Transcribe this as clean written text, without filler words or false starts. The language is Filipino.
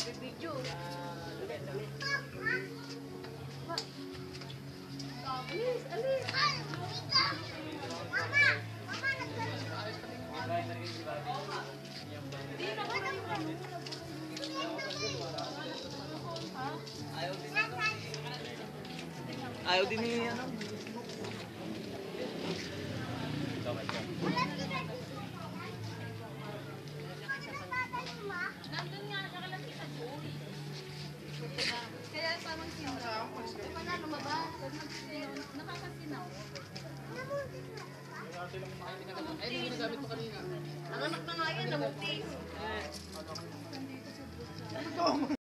Video. Alis, alis. Mama! Mama, Ayaw din ni ano. Nandun nga, nakalang kita doon. Kaya parang sinaw. Wala lumabas. Nakakasinaw. Ay, hindi nagamit mo kanina. Ang anak na nga yan, namutis.